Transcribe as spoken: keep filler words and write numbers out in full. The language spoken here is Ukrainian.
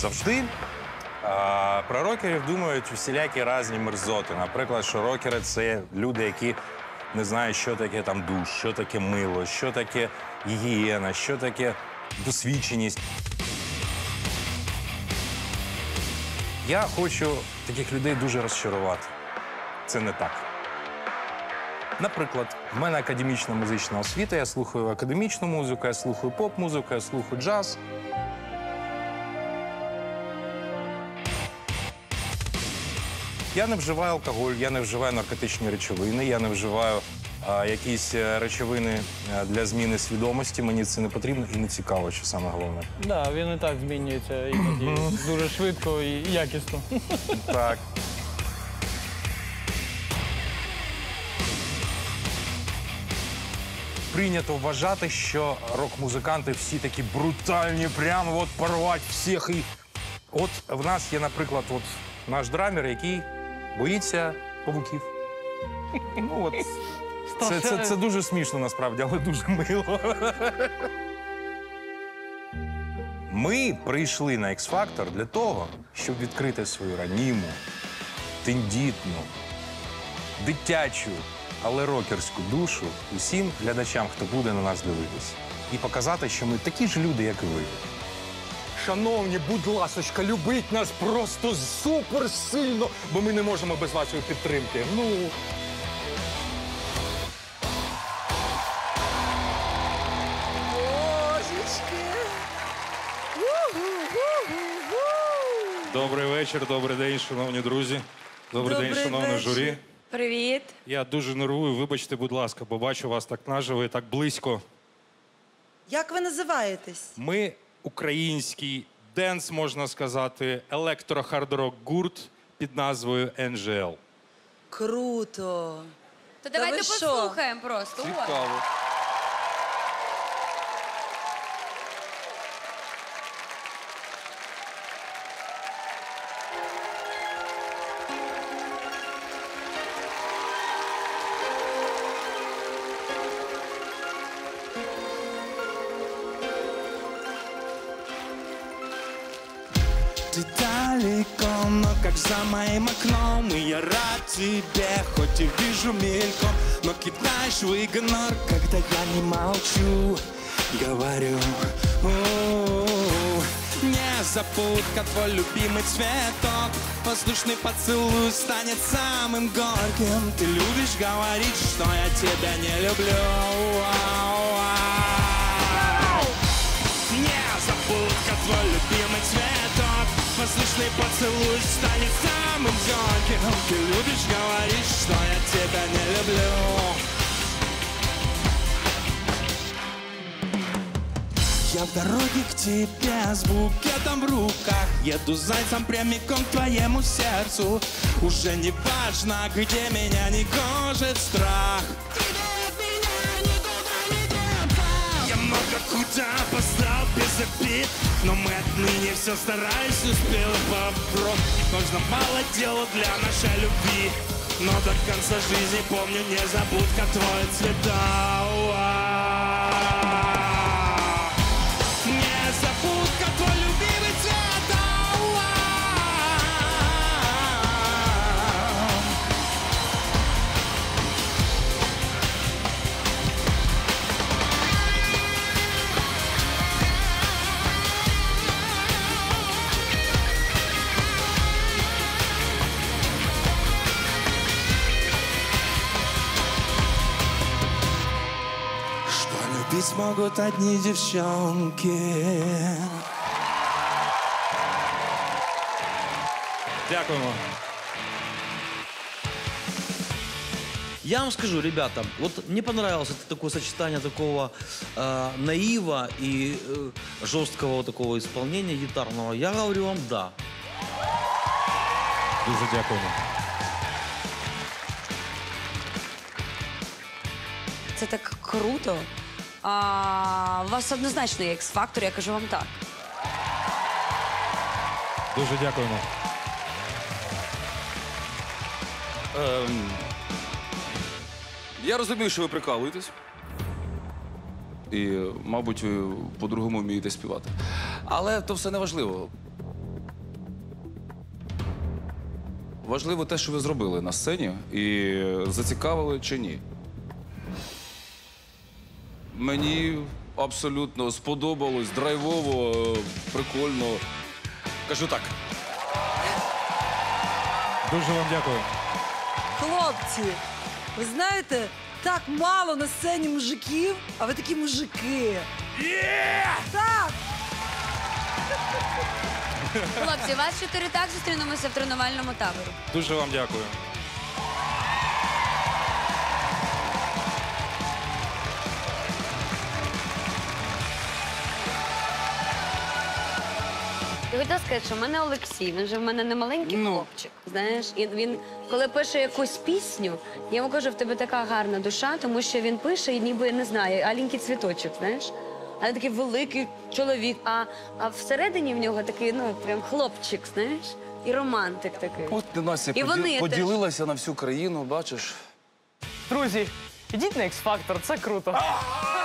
Завжди а, про рокерів думають всілякі різні мерзоти. Наприклад, що рокери – це люди, які не знають, що таке там душ, що таке мило, що таке гігієна, що таке досвідченість. Я хочу таких людей дуже розчарувати. Це не так. Наприклад, в мене академічна музична освіта, я слухаю академічну музику, я слухаю поп-музику, я слухаю джаз. Я не вживаю алкоголь, я не вживаю наркотичні речовини, я не вживаю а, якісь речовини для зміни свідомості. Мені це не потрібно і не цікаво, що саме головне. Так, він і так змінюється іноді дуже швидко і якісно. Так. Прийнято вважати, що рок-музиканти всі такі брутальні, прямо от порвать всіх. І от в нас є, наприклад, от наш драмер, який боїться павуків. Ну, от. Це, це, це дуже смішно, насправді, але дуже мило. Ми прийшли на X-Factor для того, щоб відкрити свою раніму, тендітну, дитячу, але рокерську душу усім глядачам, хто буде на нас дивитися. І показати, що ми такі ж люди, як і ви. Шановні, будь ласочка, любіть нас просто супер сильно, бо ми не можемо без вашої підтримки. Ну... Добрий вечір, добрий день, шановні друзі. Добрий, добрий день, шановне вечір. Журі. Привіт. Я дуже нервую, вибачте, будь ласка, бо бачу вас так наживо і так близько. Як ви називаєтесь? Ми український денс, можна сказати, електро-хард-рок гурт під назвою ен джі ел. Круто. То давайте послухаємо просто. Цікаво. Ты далеко, но как за моим окном. И я рад тебе, хоть и вижу мельком. Но кидаешь в игнор, когда я не молчу. Говорю, у-у-у. Незабудка, твой любимый цветок. Воздушный поцелуй станет самым горьким. Ты любишь говорить, что я тебя не люблю. Незабудка, твой любимый цветок. Воздушный поцелуй станет самым ярким. Ты любишь говорить, что я тебя не люблю. Я в дороге к тебе с букетом в руках. Еду зайцем прямиком к твоему сердцу. Уже не важно, где меня не гложет страх. Много куда постал без обид, но мы отныне все старались, успел вопрок. Нужно мало дела для нашей любви, но до конца жизни помню, не забудка твой цвета. Не забудка твой любимый цвета. Любить могут одни девчонки. Дякуємо. Я вам скажу, ребята, вот мне понравилось это такое сочетание такого э, наива и э, жесткого такого исполнения гитарного. Я говорю вам да. Дуже дякуємо. Це так круто. А, у вас однозначно є X-Factor, я кажу вам так. Дуже дякуємо. Ем, я розумію, що ви прикалуєтесь. І, мабуть, ви по-другому вмієте співати. Але то все не важливо. Важливо те, що ви зробили на сцені, і зацікавили чи ні. Мені абсолютно сподобалось, драйвово, прикольно. Кажу так. Дуже вам дякую. Хлопці, ви знаєте, так мало на сцені мужиків, а ви такі мужики. Так! Хлопці, вас чотири так зустрінемося в тренувальному таборі. Дуже вам дякую. Я хотіла сказати, що в мене Олексій, він же в мене не маленький Ну. хлопчик. Знаєш, і він, коли пише якусь пісню, я йому кажу, в тебе така гарна душа, тому що він пише і ніби не знаю, аленький цвіточок, знаєш. А він такий великий чоловік, а, а всередині в нього такий, ну, прям хлопчик, знаєш, і романтик такий. От ти, Настя, І вони теж. поділилася на всю країну, бачиш. Друзі, ідіть на X-Factor, це круто.